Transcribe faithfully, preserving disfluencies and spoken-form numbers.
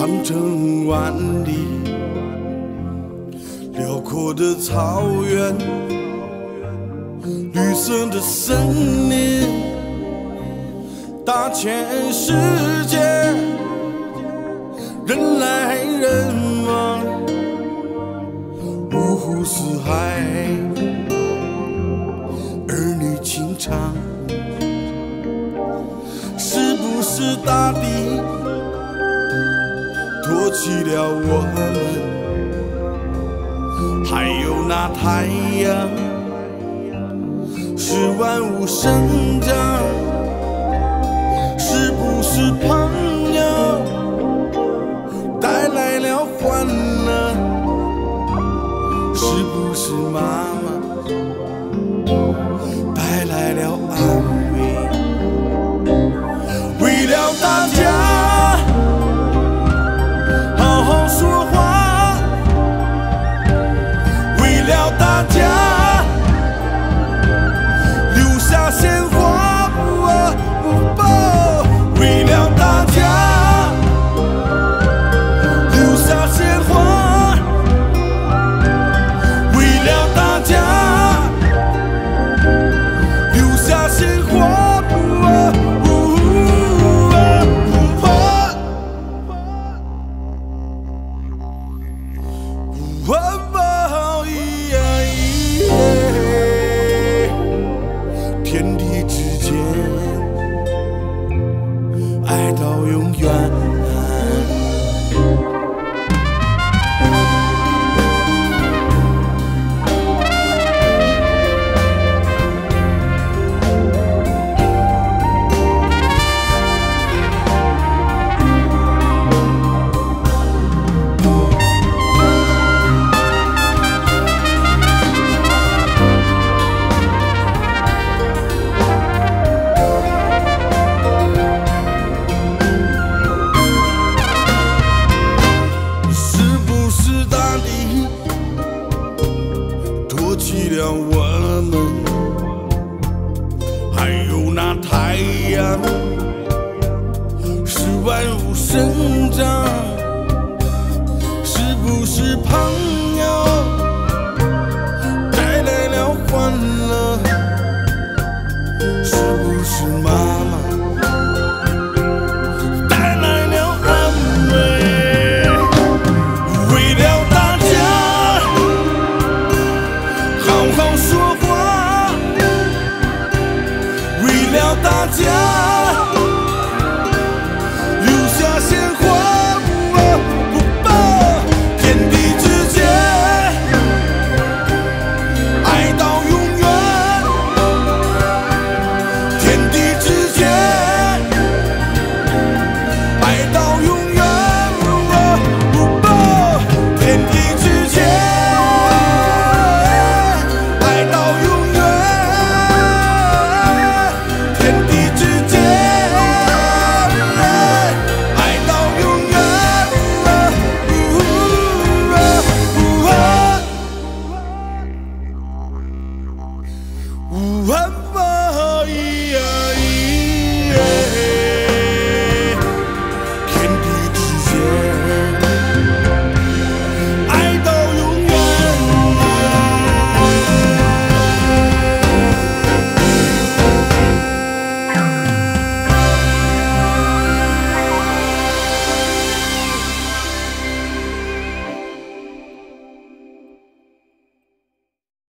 长城万里，辽阔的草原，绿色的森林，大千世界，人来人往，五湖四海，儿女情长，是不是大地托起了我们？还有那太阳，是万物生长，是不是朋友带来了欢乐？是不是妈妈带来了安慰？为了大家好好说话，为了大家留下鲜花，为了大家留下鲜花，为了大家留下鲜花。天地之间，爱到永远。起了我们，还有那太阳，是万物生长，是不是朋友带来了欢乐？是不是妈妈带来了安慰？为了大家好好说话，为了大家。